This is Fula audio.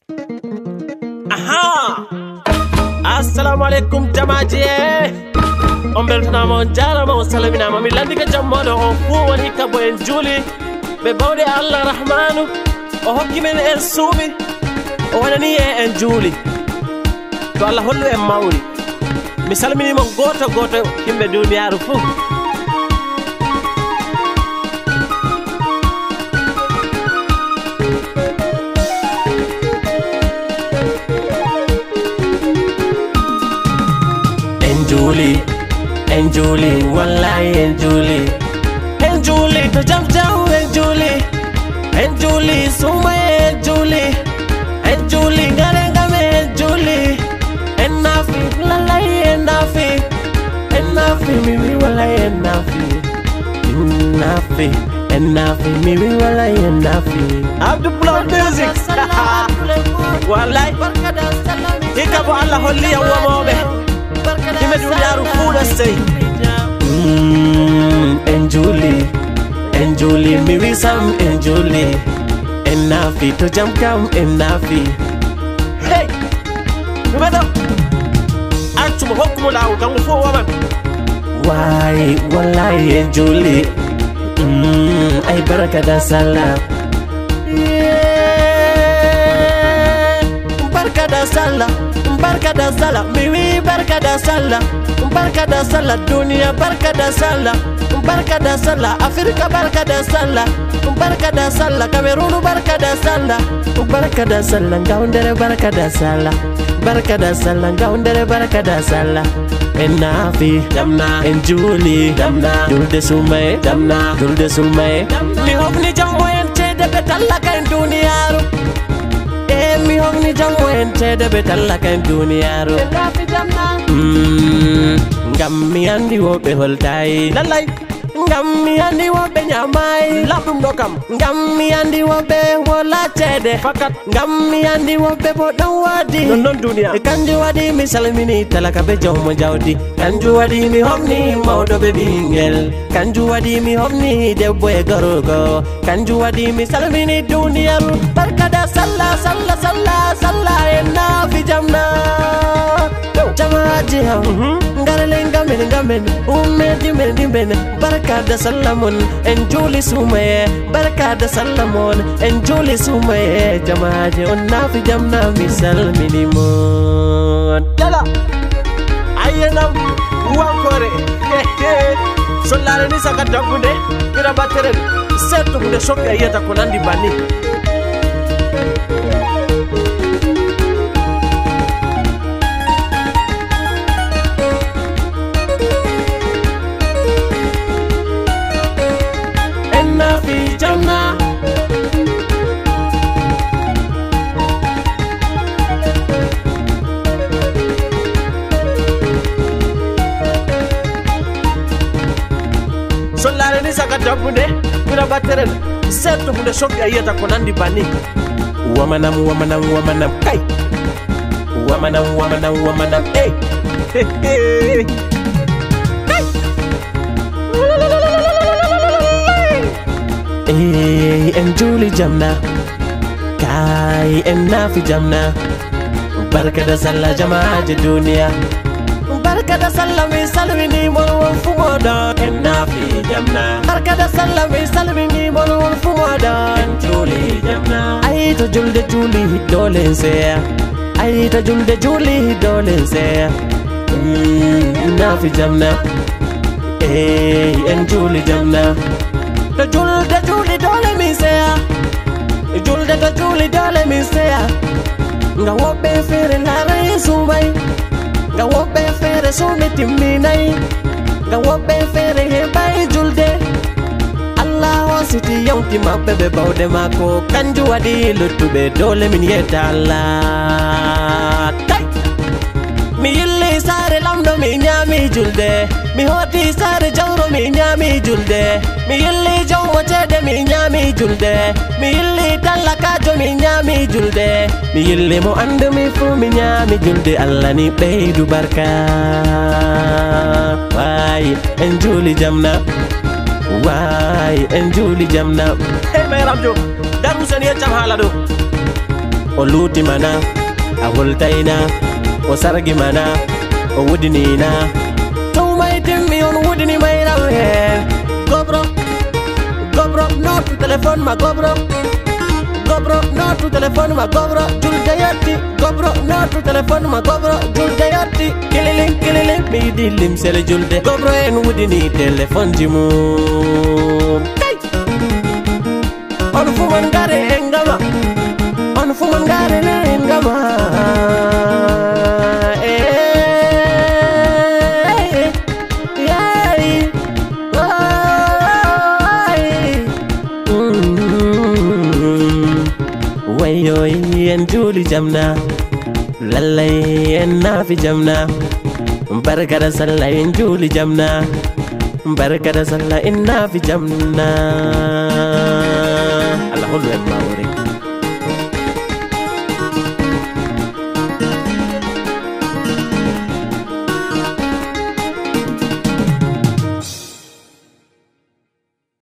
Aha! Assalamu alaikum jamaje. On beltanama on jarama on salaminama mi landika jammoɗo on fuu woni kabo en juuli ɓe bawɗe Allah rahmanu o hokki men en suuɓi o waɗani en juuli to Allah hollu en mawri mi salminima goto goto yimɓe duniyaru fuu. En juuli wallahi en juuli to jam jam en juuli suma en juuli ngare ngame en juuli en nafi wallahi en nafi mi wi wallahi en nafi mi wi wallahi en nafi Abdou Blow music wallahi ikabo Allah holli en womoɓe Hime duniyaru fuuɗa sey en juuli mi wisam en juuli en nafi to jam kam en nafi hey ɗumeɗo accuma hokkumo lawol kanko fo waman wayi wallahi en juuli ay baraka da sallah barka da sallah mi wi barka da sallah duniya barka da sallah Afrika barka da sallah Cameroon barka da sallah Gaundere barka da sallah Gaundere barka da sallah en nafi jamna en juuli jamna julde sulmaye mi hofni jammo en cede be tallaka en duniyaru mi hofni jammo en cede be tallaka en duniyaru ngam mi andi woɓe holtayi lallay ngam mi andi woɓe ñamay laɓɗum ɗo kam ngam mi andi woɓe wola cede fakat ngam mi andi woɓe bo ɗon waɗi non duniya kanjum waɗi mi salmini talaka be jawmo jawdi kanjum waɗi mi hofni mawɗo be ɓingel kanjum waɗi mi hofni debbo e gorgo kanjum waɗi mi salmini duniyaru barka da sallah en nafi jamna jamaji ham ngarale ngamen dimben barka da sallamon en juuli sumaye barka da sallamon en juuli sumaye jamaji on nafi jamna mi salminimon dala ayenam wankore sollare ni saka dabbude ira battere setto hunde sokki ayeta ko nandi banni sollare ni saka dabbude ɓura batterel setto hunde sokki ayiyata ko nandi banni wamanam kay wamanam ey en juuli jamna kay en nafi jamna barka da sallah jamaaje duniya barka da sallah mi salmini mon won fumoɗo en nafi jamna barka da sallah mi salmini mon won fumoɗo en juuli jamna ay to julde juuli dole seya nafi jamna en juuli jamna to julde juuli dole mi seya julde to juuli dole mi seya nga woɓɓe feere laray sumay nga woɓɓe feere sumi timminay nga woɓɓe feere heɓay julde Allah hositi yawti maɓɓe ɓe bawɗe makko kanjum waɗi luttuɓe dole min yetta Allah tay mi yilli saare lamɗo mi ñaami julde mi hoti saare jawro mi ñaami julde mi yilli jawmo ceede mi ñaami julde mi yilli tallakajo mi ñaami julde mi yilli mo andumi fuu mi ñaami julde Allah ni ɓeydu barka wayi en juuli jamna wayi en juuli jamna e mayram jo daru sen yeccam haala ɗo o luti mana a hultaina o sargi mana o wudinina to mai timmi on wudini mai rawe gobro no to telephone ma gobro no to telephone ma gobro julde yatti gobro no to telephone ma gobro julde yatti kililin mi dilim sele julde gobro en wudini telephone jimu on fuman gare engama on fuman gare engama wayo en juli jamna lallai en nafi jamna barka da sallah en juli jamna barka da sallah en nafi jamna Allah